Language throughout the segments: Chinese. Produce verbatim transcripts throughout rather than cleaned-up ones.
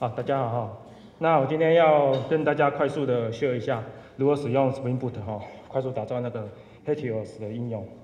好，大家好哈。那我今天要跟大家快速的 share 一下如何使用 Spring Boot 哈，快速打造那个 Helios 的应用。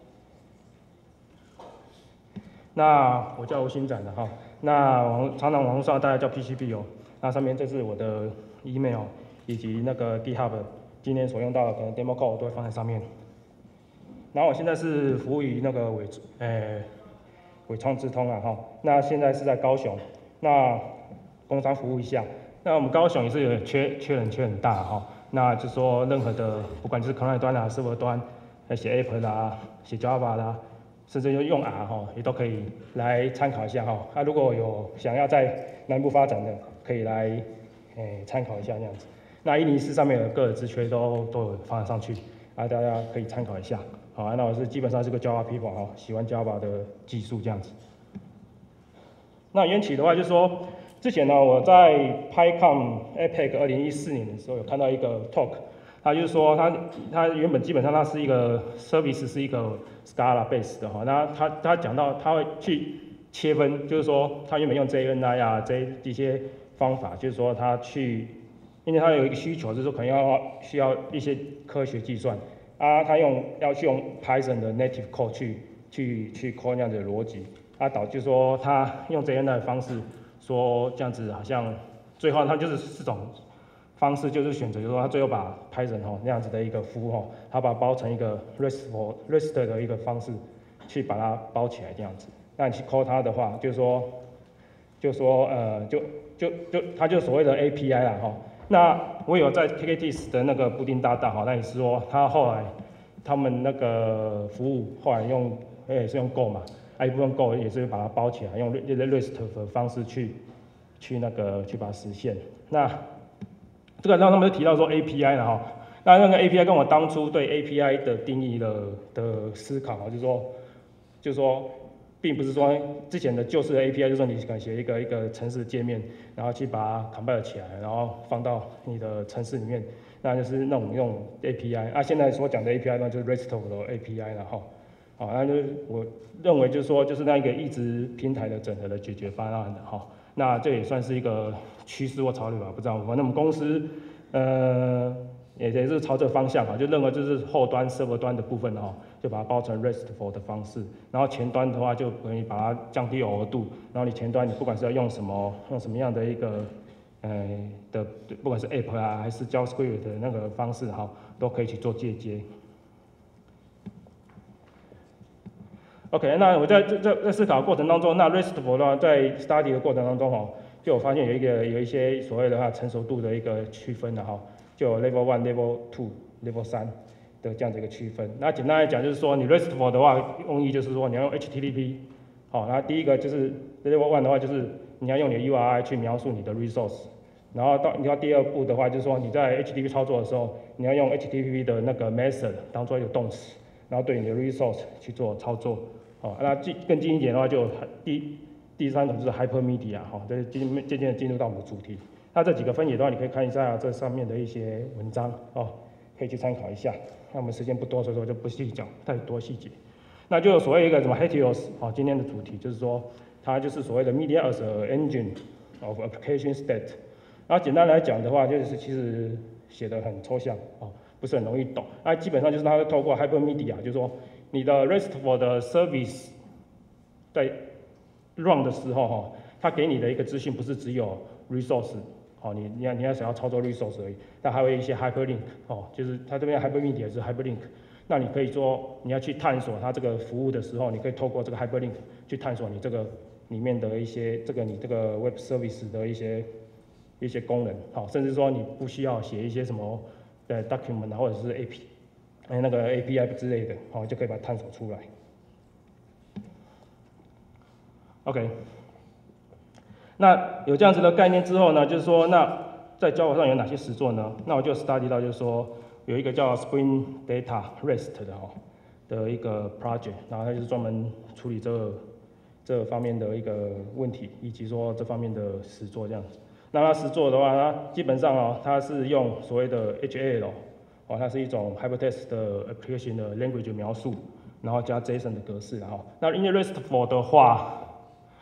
那我叫吴新展的哈。那网常常网络上大家叫 P C B 哦。那上面这是我的 email 以及那个 GitHub 今天所用到的可能 demo code 都会放在上面。然后我现在是服务于那个伟呃伟创智通啊哈。那现在是在高雄。那工商服务一下，那我们高雄也是有缺缺人缺很大哈。那就说任何的，不管是 client 端啊、server 端，写 app 啦、写 Java 啦，甚至用 R 哈，也都可以来参考一下哈。那、啊、如果有想要在南部发展的，可以来诶参考一下这样子。那一零四上面的各个职缺都都有放上去，啊大家可以参考一下。好、啊，那我是基本上是个 Java people 哈，喜欢 Java 的技术这样子。那缘起的话，就是说。之前呢，我在 PyCon A P E C 二零一四年的时候有看到一个 talk， 他就是说他他原本基本上它是一个 service 是一个 Scala base 的哈，那他他讲到他会去切分，就是说他原本用 J N I 啊这这些方法，就是说他去，因为他有一个需求，就是说可能要需要一些科学计算啊，他用要去用 Python 的 native code 去去去 code 那样的逻辑，啊导致说他用 J N I 的方式。说这样子好像，最后他就是这种方式，就是选择，就是说他最后把 Python 哈那样子的一个服务哈，他把它包成一个 RESTful REST 的一个方式，去把它包起来这样子。那你去 call 它的话，就是说，就说呃，就就就它就所谓的 A P I 啦哈。那我有在 K K T S 的那个布丁搭档哈，那也是说他后来他们那个服务后来用也是用 Go 嘛。一部分 Go 也是把它包起来，用 REST 的方式去去那个去把它实现。那这个让他们提到说 A P I 了哈，那那个 A P I 跟我当初对 A P I 的定义的的思考啊，就是说，就是说，并不是说之前的旧式的 A P I， 就是说你可能写一个一个程式界面，然后去把它 compile 起来，然后放到你的程式里面，那就是那种用 A P I。啊，现在所讲的 A P I 呢，就是 RESTful 的 A P I 了哈。好，那就是我认为就是说，就是那一个一直平台的整合的解决方案的哈。那这也算是一个趋势或潮流吧，不知道。反正我们公司呃也也是朝这个方向哈，就认为就是后端 server 端的部分哈，就把它包成 RESTful 的方式，然后前端的话就可以把它降低耦合度，然后你前端你不管是要用什么用什么样的一个呃的，不管是 App 啊还是 JavaScript 的那个方式哈，都可以去做借接。OK， 那我在这这在思考的过程当中，那 RESTful 的话，在 study 的过程当中哈，就我发现有一个有一些所谓的它成熟度的一个区分的哈，就有 Level One、Level Two、Level 三的这样子一个区分。那简单来讲，就是说你 RESTful 的话，用意就是说你要用 H T T P， 好，那第一个就是 Level One 的话，就是你要用你的 U R I 去描述你的 resource， 然后到你到第二步的话，就是说你在 H T T P 操作的时候，你要用 H T T P 的那个 method 当做一个动词，然后对你的 resource 去做操作。好，那近更近一点的话就，就第第三种就是 hypermedia， 哈，这渐渐渐进入到我们的主题。那这几个分野的话，你可以看一下这上面的一些文章哦，可以去参考一下。那我们时间不多，所以说就不细讲太多细节。那就所谓一个什么 Helios， 哦，今天的主题就是说，它就是所谓的 media as a engine of application state。然后简单来讲的话，就是其实写的很抽象哦，不是很容易懂。那基本上就是它会透过 hypermedia， 就是说。你的 RESTful 的 service 在 run 的时候哈，它给你的一个资讯不是只有 resource， 哦，你你要你要想要操作 resource 而已，它还会一些 hyperlink， 哦，就是它这边 hypermedia 是 hyperlink， 那你可以说你要去探索它这个服务的时候，你可以透过这个 hyperlink 去探索你这个里面的一些这个你这个 web service 的一些一些功能，好，甚至说你不需要写一些什么的 document 或者是 A P。哎，那个 A P I 之类的，好，就可以把它探索出来。OK， 那有这样子的概念之后呢，就是说，那在Java上有哪些实作呢？那我就 study 到，就是说有一个叫 Spring Data REST 的哈的一个 project， 然后它就是专门处理这个这方面的一个问题，以及说这方面的实作这样子。那它实作的话，它基本上啊，它是用所谓的 H L。哦，它是一种 Hypertext 的 application 的 language 描述，然后加 JSON 的格式哈。那因为 RESTful 的话，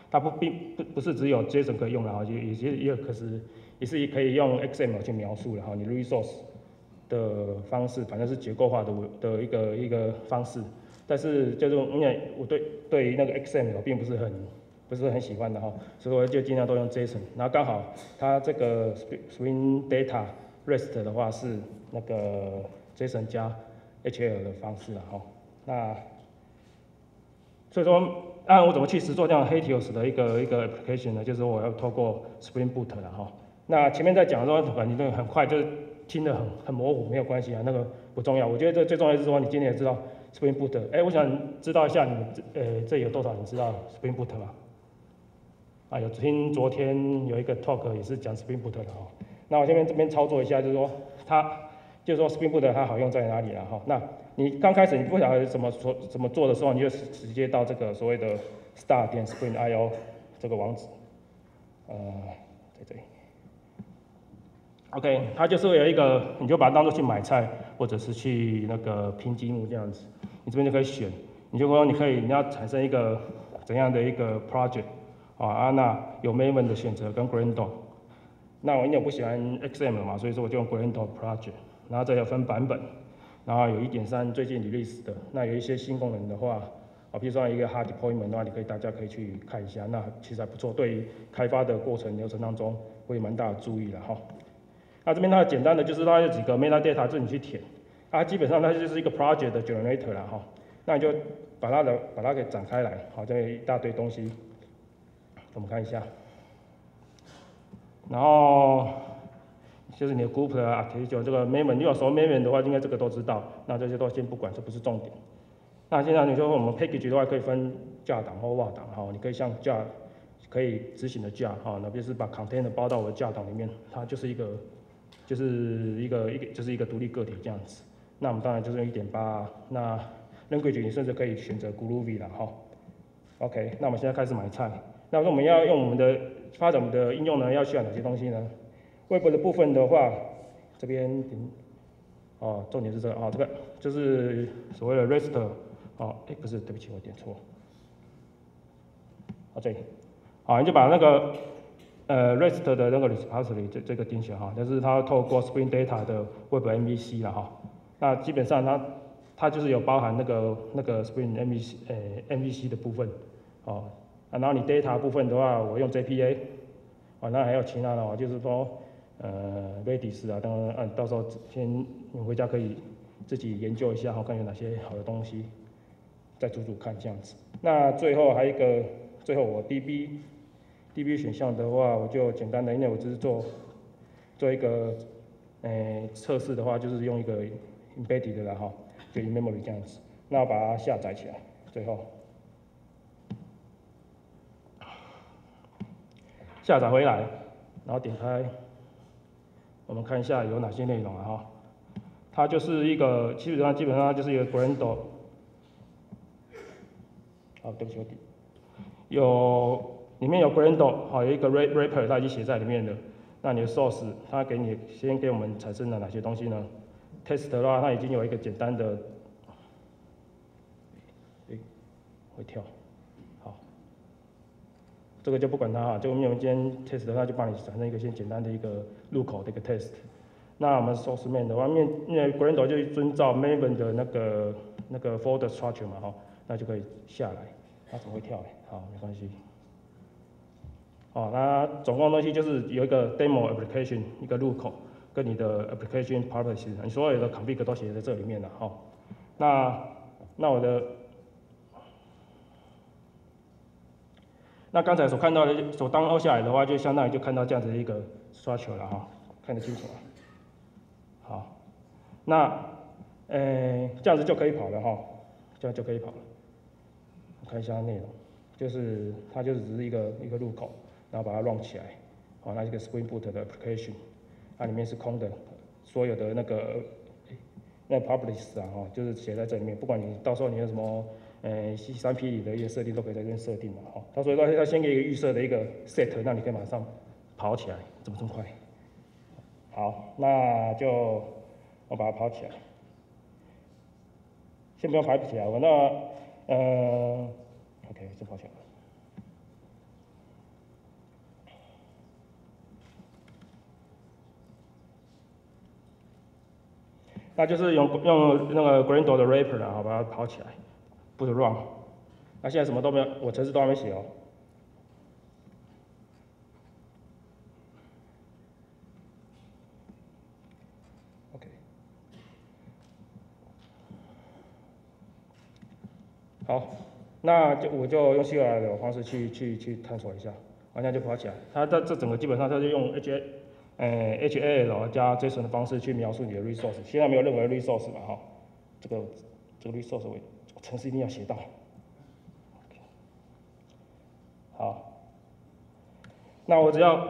它不并不不是只有 JSON 可以用的哈，也也也可是也是可以用 X M L 去描述的哈，你 resource 的方式，反正是结构化的的一个一个方式。但是就是因为我对对于那个 X M L 并不是很不是很喜欢的哈，所以我就尽量都用 JSON。然后刚好它这个 Spring Data REST 的话是那个 JSON 加 H L 的方式了哈。那所以说，按我怎么去实做这样 Helios 的一个一个 application 呢？就是我要透过 Spring Boot 了哈。那前面在讲的时候，反正很快就是听得很很模糊，没有关系啊，那个不重要。我觉得这最重要的是说，你今天也知道 Spring Boot。哎，我想知道一下你们呃这有多少人知道 Spring Boot 吗？啊，有听昨天有一个 talk 也是讲 Spring Boot 的哈。那我这边这边操作一下，就是说它就是说 Spring Boot 它好用在哪里了哈？那你刚开始你不晓得怎么做怎么做的时候，你就直接到这个所谓的 start 点 spring 点 io 这个网址，呃，在这里。OK， 它就是有一个，你就把它当做去买菜，或者是去那个拼积木这样子。你这边就可以选，你就说你可以你要产生一个怎样的一个 project 啊？那有 Maven 的选择跟 Gradle。那我因为我不喜欢 X M L 嘛，所以说我就用 Gradle project。然后这有分版本。然后有 一点三 最近 release 的，那有一些新功能的话，啊，比如说一个 hard deployment 的话，你可以大家可以去看一下，那其实还不错，对于开发的过程流程当中会有蛮大的注意的哈。那这边它简单的就是它有几个 metadata 自己去填，它基本上它就是一个 project 的 generator 啦哈，那你就把它的把它给展开来，好，这一大堆东西，我们看一下，然后。就是你的 group 的 architecture 这个 Maven， 你有熟 Maven 的话，应该这个都知道。那这些都先不管，这不是重点。那现在你说我们 package 的话，可以分架档或瓦档哈，你可以像架可以执行的架哈，那就是把 container 包到我的架档里面，它就是一个就是一个一个就是一个独立个体这样子。那我们当然就是用 一点八，那 language 你甚至可以选择 Groovy 啦哈。OK， 那我们现在开始买菜。那我们要用我们的发展我们的应用呢，要需要哪些东西呢？Web 的部分的话，这边哦，重点是这个啊、哦，这个就是所谓的 REST 哦，哎，不是，对不起，我点错。啊，这里，好，你就把那个呃 REST 的那个 repository 这这个点选哈，就是它透过 Spring Data 的 Web M V C 了哈。那基本上它它就是有包含那个那个 Spring M V C 呃 M V C 的部分哦。啊，然后你 Data 部分的话，我用 J P A， 啊，那还有其他的哦，就是说。呃 ，Redis 啊，当然，嗯，到时候先你回家可以自己研究一下，哈，看有哪些好的东西，再煮煮看这样子。那最后还有一个，最后我 D B，D B 选项的话，我就简单的，因为我只是做做一个，呃，测试的话，就是用一个 embedded 的啦，哈，就 in memory 这样子。那我把它下载起来，最后下载回来，然后点开。我们看一下有哪些内容啊哈，它就是一个基本上基本上就是一个 Gradle， 好，对不起，我有里面有 Gradle， 好，有一个 wrapper 它已经写在里面了。那你的 source 它给你先给我们产生了哪些东西呢 ？test 的话，它已经有一个简单的，哎，会跳，好，这个就不管它哈，就因为我们今天 test 它就帮你产生一个先简单的一个入口的一个 test。那我们 source 面的话，面因为 Gradle 就遵照 Maven 的那个那个 folder structure 嘛哈，那就可以下来。它怎么会跳嘞？好，没关系。哦，那总共东西就是有一个 demo application 一个入口，跟你的 application properties， 你所有的 config 都写在这里面了哈、哦。那那我的，那刚才所看到的，所 download 下来的话，就相当于就看到这样子的一个 structure 了哈、哦，看得清楚吗？好，那呃这样子就可以跑了哈、哦，这样就可以跑了。我看一下内容，就是它就是只是一个一个入口。然后把它 run 起来，好，那这个 Spring Boot 的 application， 它里面是空的，所有的那个那 publish 啊，哈，就是写在这里面，不管你到时候你有什么呃 C 三 P 里的一些设定，都可以在这边设定嘛，哈。它所以说它先给一个预设的一个 set， 让你可以马上跑起来，怎么这么快？好，那就我把它跑起来，先不用跑起来，我那呃 ，OK， 先跑起来。 那就是用用那个 Gradle 的 wrapper 然后把它跑起来 ，boot run。那现在什么都没有，我程式都还没写哦。OK， 好，那就我就用 C L I 的方式去去去探索一下，完这样就跑起来。它这这整个基本上它就用 H A， 呃 H A L 加 JSON 的方式去描述你的 resource。现在没有任何 resource 嘛，哈，这个这个 resource 我程式一定要写到。好，那我只要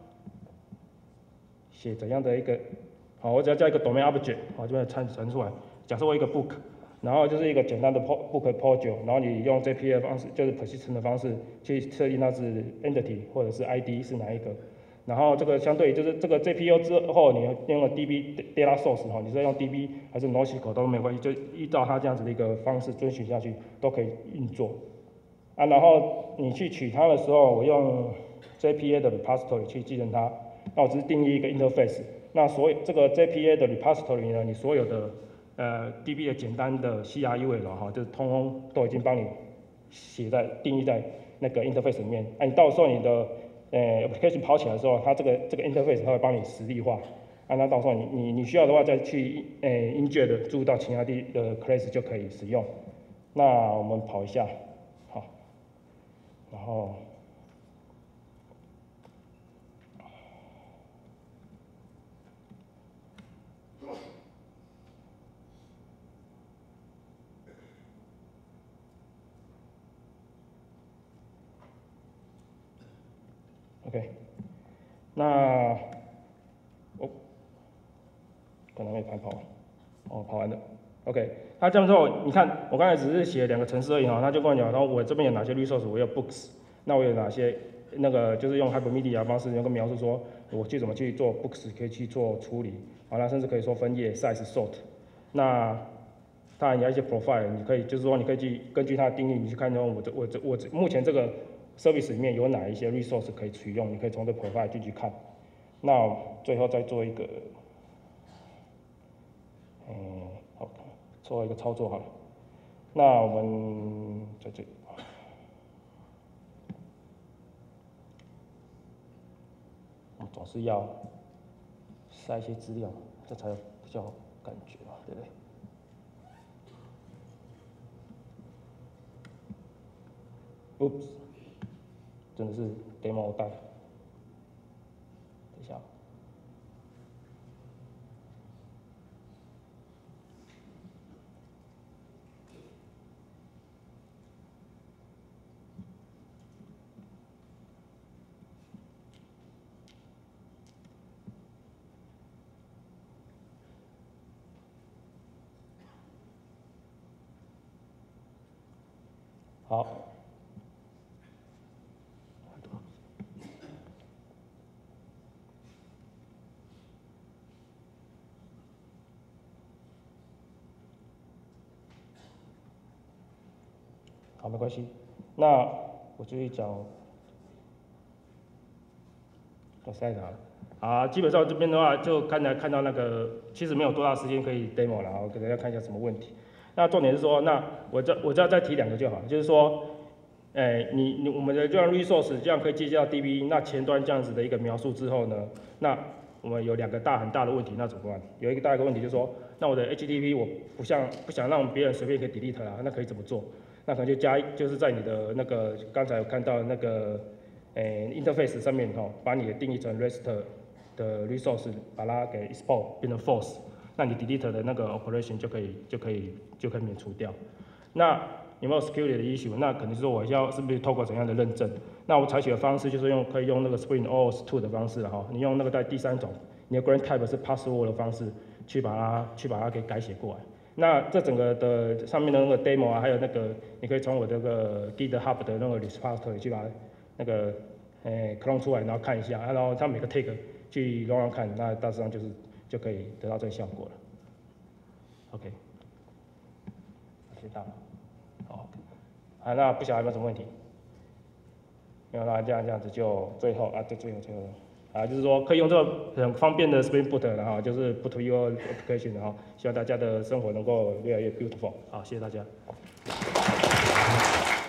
写怎样的一个，好，我只要加一个 domain object， 好，这边传传出来。假设我一个 book， 然后就是一个简单的 book project， 然后你用 J P A 的方式，就是 persistent 的方式去设定它是 entity 或者是 I D 是哪一个。然后这个相对就是这个 J P U 之后，你用了 D B data source 哈，你是用 D B 还是 NoSQL 都没有关系，就依照它这样子的一个方式遵循下去都可以运作。啊，然后你去取它的时候，我用 J P A 的 repository 去继承它，那我只是定义一个 interface。那所有这个 J P A 的 repository 呢，你所有的呃 D B 的简单的 C R U L 哈，就是通通都已经帮你写在定义在那个 interface 里面。啊，你到时候你的呃 application 跑起来的时候，它这个这个 interface 它会帮你实例化。啊，那到时候你你你需要的话，再去呃 inject 注入到其他地的 class 就可以使用。那我们跑一下。然后 ，OK， 那哦，可能没跑跑，哦，跑完了 ，OK， 那这样之后，你看我刚才只是写两个程式而已哈，他就跟我讲，然后我这边有哪些 resource， 我有 books， 那我有哪些那个就是用 hypermedia 方式，能够描述说我去怎么去做 books， 可以去做处理，好，那甚至可以说分页 size sort， 那当然你要一些 profile， 你可以就是说你可以去根据它的定义，你去看说我这我这我这目前这个 service 里面有哪一些 resource 可以取用，你可以从这 profile 进去看。那最后再做一个，嗯，好，做一个操作好了。那我们在这里，我们总是要塞一些资料，这才有比较感觉嘛，对不对？Oops， 真的是 demo 带。等一下。好。好，没关系。那我继续讲，讲下一个好了。好，基本上这边的话，就刚才看到那个，其实没有多大时间可以 demo 了，我给大家看一下什么问题。那重点是说，那我这我只要再提两个就好，就是说，哎，你你我们的这样 resource 这样可以接接到 D B， 那前端这样子的一个描述之后呢，那我们有两个大很大的问题，那怎么办？有一个大一个问题就是说，那我的 H T T P 我不像不想让别人随便可以 delete 啊，那可以怎么做？那可能就加就是在你的那个刚才有看到那个诶 interface 上面哈，把你的定义成 rest 的 resource， 把它给 export 变成 false， 那你 delete 的那个 operation 就可以就可以就可以免除掉。那有没有 security 的 issue？ 那可能是说我要是不是透过怎样的认证？那我采取的方式就是用可以用那个 Spring O S 二的方式哈，你用那个在第三种，你的 grant type 是 password 的方式去把它去把它给改写过来。那这整个的上面的那个 demo 啊，还有那个你可以从我这个 GitHub 的那个 repository 去把那个诶 clone 出来，然后看一下，然后它每个 tag 去 run run 看，那大致上就是就可以得到这个效果了。OK， 知道了。好，啊，那不晓得有没有什么问题？没有，那这样这样子就最后啊，对，最后最后， 啊，就是说可以用这个很方便的 Spring Boot，然后就是 Boot your application，然后希望大家的生活能够越来越 beautiful。好，谢谢大家。